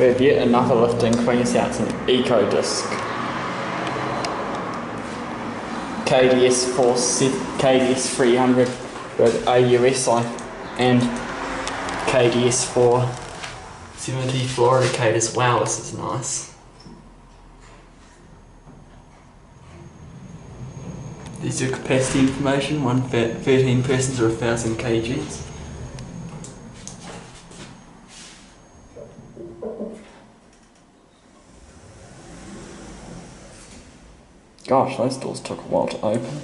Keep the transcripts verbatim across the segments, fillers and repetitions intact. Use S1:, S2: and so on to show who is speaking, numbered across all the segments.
S1: We have yet another lift in Queenstown. It's an Ecodisc. K D S four, K D S three hundred with A U S I and K D S four seventy fluoridators. Wow, this is nice. These are capacity information, one thirteen persons or one thousand kilograms. Gosh, those doors took a while to open.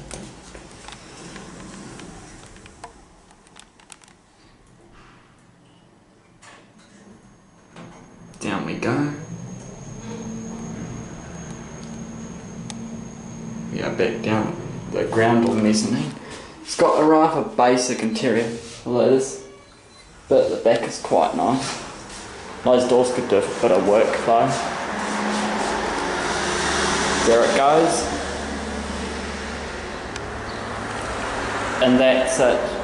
S1: Down we go. We are back down the ground or mezzanine. It's got a rather basic interior, although this bit at the back is quite nice. Those doors could do a bit of work though. There it goes. And that's it.